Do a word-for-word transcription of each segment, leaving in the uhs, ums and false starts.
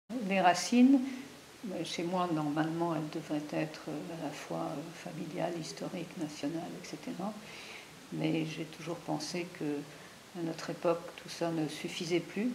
Les racines, chez moi, normalement, elles devraient être à la fois familiales, historiques, nationales, et cetera. Mais j'ai toujours pensé qu'à notre époque, tout ça ne suffisait plus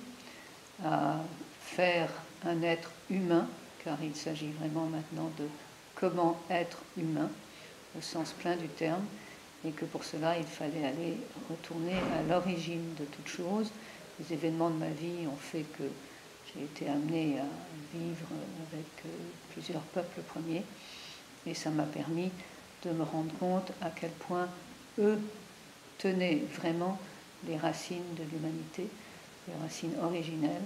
à faire un être humain, car il s'agit vraiment maintenant de comment être humain, au sens plein du terme, et que pour cela, il fallait aller retourner à l'origine de toute chose. Les événements de ma vie ont fait que j'ai été amenée à vivre avec plusieurs peuples premiers, et ça m'a permis de me rendre compte à quel point eux tenaient vraiment les racines de l'humanité, les racines originelles.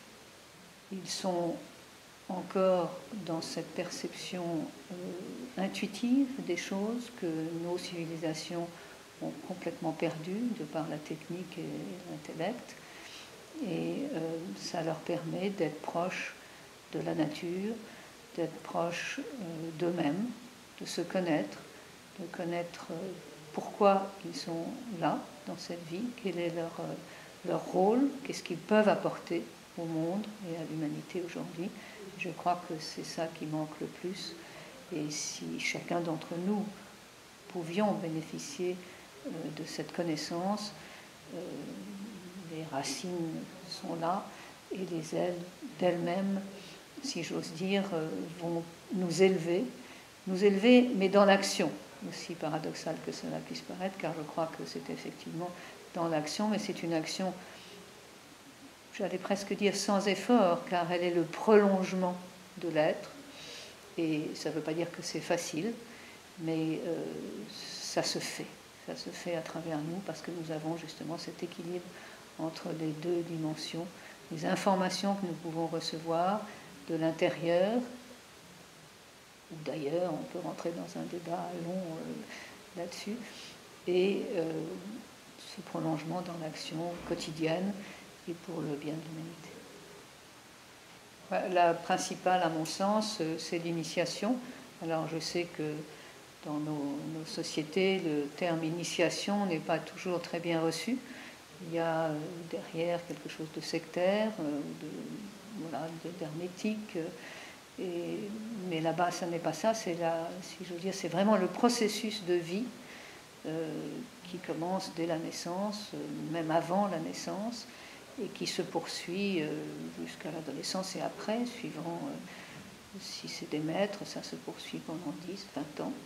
Ils sont encore dans cette perception euh, intuitive des choses que nos civilisations ont complètement perdues de par la technique et l'intellect. Et euh, ça leur permet d'être proches de la nature, d'être proches euh, d'eux-mêmes, de se connaître, de connaître euh, pourquoi ils sont là dans cette vie, quel est leur, euh, leur rôle, qu'est-ce qu'ils peuvent apporter au monde et à l'humanité aujourd'hui. Je crois que c'est ça qui manque le plus. Et si chacun d'entre nous pouvions bénéficier euh, de cette connaissance, euh, les racines sont là et les ailes d'elles-mêmes, si j'ose dire, euh, vont nous élever, nous élever, mais dans l'action, aussi paradoxal que cela puisse paraître, car je crois que c'est effectivement dans l'action, mais c'est une action, j'allais presque dire sans effort, car elle est le prolongement de l'être, et ça ne veut pas dire que c'est facile, mais euh, ça se fait, ça se fait à travers nous, parce que nous avons justement cet équilibre entre les deux dimensions, les informations que nous pouvons recevoir de l'intérieur, ou d'ailleurs, on peut rentrer dans un débat long euh, là-dessus, et euh, ce prolongement dans l'action quotidienne et pour le bien de l'humanité. La principale, à mon sens, c'est l'initiation. Alors je sais que dans nos, nos sociétés, le terme initiation n'est pas toujours très bien reçu. Il y a euh, derrière quelque chose de sectaire, euh, de, voilà, d'hermétique. Et, mais là-bas, ça n'est pas ça. C'est la, si je veux dire, c'est vraiment le processus de vie euh, qui commence dès la naissance, euh, même avant la naissance, et qui se poursuit euh, jusqu'à l'adolescence et après, suivant euh, si c'est des maîtres, ça se poursuit pendant dix, vingt ans.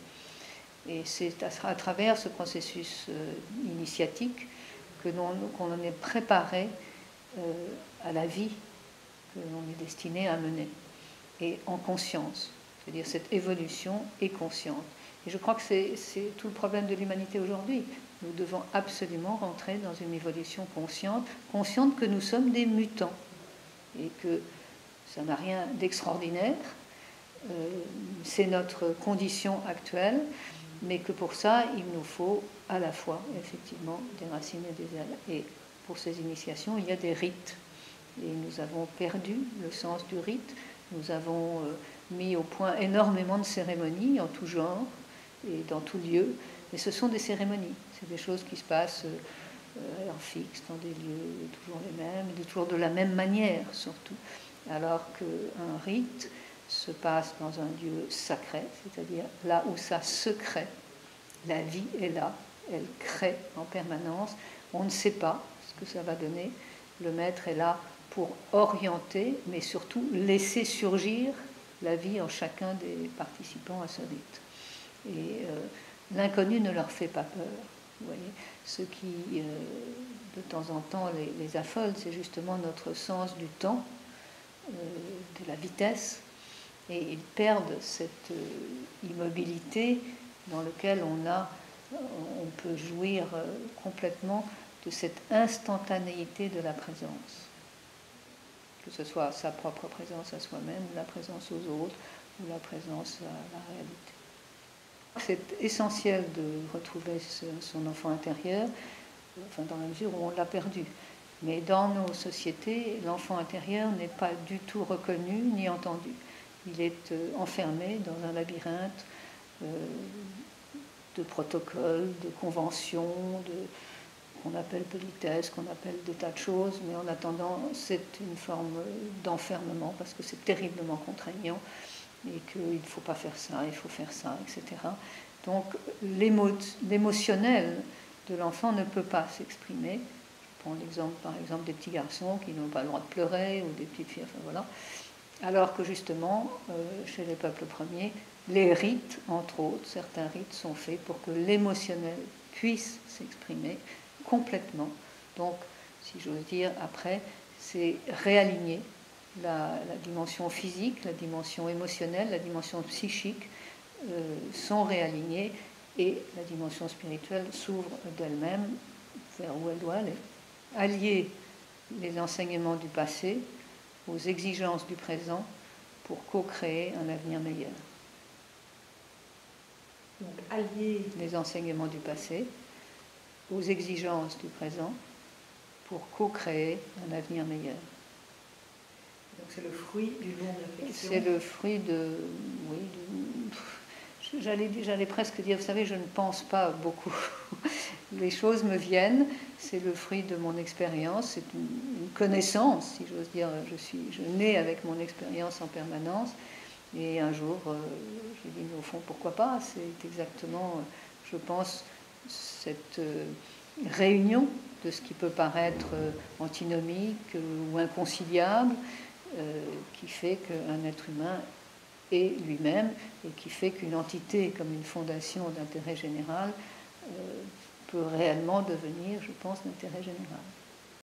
Et c'est à, à travers ce processus euh, initiatique que l'on, qu'on est préparé euh, à la vie que l'on est destiné à mener, et en conscience. C'est-à-dire cette évolution est consciente. Et je crois que c'est, c'est tout le problème de l'humanité aujourd'hui. Nous devons absolument rentrer dans une évolution consciente, consciente que nous sommes des mutants, et que ça n'a rien d'extraordinaire, euh, c'est notre condition actuelle, mais que pour ça, il nous faut à la fois, effectivement, des racines et des ailes. Et pour ces initiations, il y a des rites. Et nous avons perdu le sens du rite. Nous avons euh, mis au point énormément de cérémonies en tout genre et dans tout lieu. Mais ce sont des cérémonies. C'est des choses qui se passent euh, à l'heure fixe, dans des lieux toujours les mêmes, et toujours de la même manière, surtout. Alors qu'un rite se passe dans un lieu sacré, c'est-à-dire là où ça se crée. La vie est là, elle crée en permanence. On ne sait pas ce que ça va donner. Le maître est là pour orienter, mais surtout laisser surgir la vie en chacun des participants à ce rite. Et euh, l'inconnu ne leur fait pas peur. Vous voyez, ce qui, euh, de temps en temps, les, les affole, c'est justement notre sens du temps, euh, de la vitesse, et ils perdent cette euh, immobilité dans laquelle on a, on peut jouir euh, complètement de cette instantanéité de la présence, que ce soit sa propre présence à soi-même, ou la présence aux autres, ou la présence à la réalité. C'est essentiel de retrouver ce, son enfant intérieur, enfin dans la mesure où on l'a perdu. Mais dans nos sociétés, l'enfant intérieur n'est pas du tout reconnu ni entendu. Il est euh, enfermé dans un labyrinthe euh, de protocoles, de conventions, de qu'on appelle politesse, qu'on appelle des tas de choses, mais en attendant, c'est une forme d'enfermement parce que c'est terriblement contraignant et qu'il ne faut pas faire ça, il faut faire ça, et cetera. Donc l'émotionnel de l'enfant ne peut pas s'exprimer. Je prends l'exemple, par exemple, des petits garçons qui n'ont pas le droit de pleurer ou des petites filles, enfin voilà. Alors que justement, euh, chez les peuples premiers, les rites, entre autres, certains rites sont faits pour que l'émotionnel puisse s'exprimer complètement. Donc, si j'ose dire, après, c'est réaligner la, la dimension physique, la dimension émotionnelle, la dimension psychique euh, sont réalignées et la dimension spirituelle s'ouvre d'elle-même vers où elle doit aller. Allier les enseignements du passé aux exigences du présent pour co-créer un avenir meilleur. Donc, allier les enseignements du passé aux exigences du présent pour co-créer un avenir meilleur. Donc c'est le fruit d'une longue réflexion. C'est le fruit de... Oui, de, j'allais, j'allais presque dire, vous savez, je ne pense pas beaucoup. Les choses me viennent, c'est le fruit de mon expérience, c'est une, une connaissance, si j'ose dire. Je, suis, je nais avec mon expérience en permanence. Et un jour, euh, j'ai dit, mais au fond, pourquoi pas? C'est exactement, je pense, cette euh, réunion de ce qui peut paraître euh, antinomique euh, ou inconciliable, euh, qui fait qu'un être humain est lui-même et qui fait qu'une entité comme une fondation d'intérêt général euh, peut réellement devenir, je pense, d'intérêt général.